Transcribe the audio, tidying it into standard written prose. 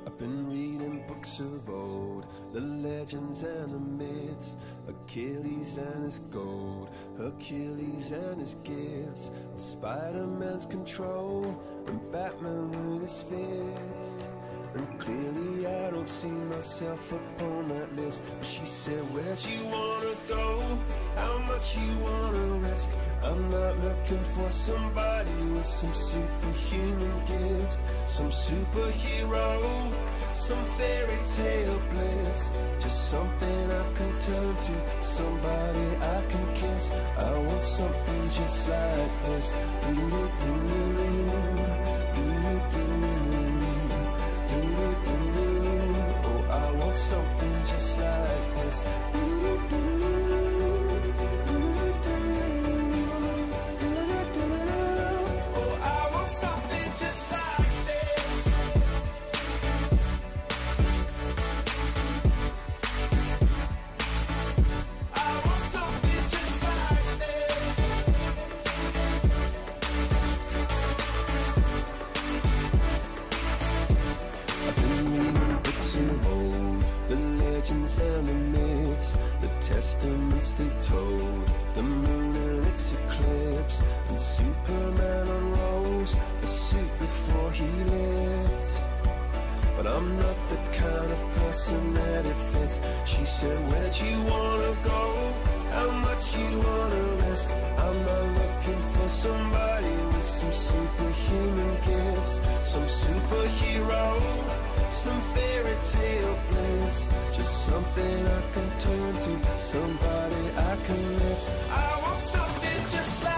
I've been reading books of old, the legends and the myths, Achilles and his gold, Hercules and his gifts, Spider-Man's control, and Batman with his fists. And clearly I don't see myself upon that list. But she said, where'd you wanna go? How much you wanna risk? I'm not looking for somebody with some superhuman gifts, some superhero, some fairy tale bliss. Just something I can turn to, somebody I can kiss. I want something just like this. Oh, I want something just like this. And the myths, the testaments they told, the moon and its eclipse, and Superman unrolls the suit before he lived. But I'm not the kind of person that it fits. She said, where'd you wanna go? How much you wanna risk? I'm not looking for somebody with some superhuman gifts, some superhero, some fairy tale bliss. Just something I can turn to, somebody I can miss. I want something just like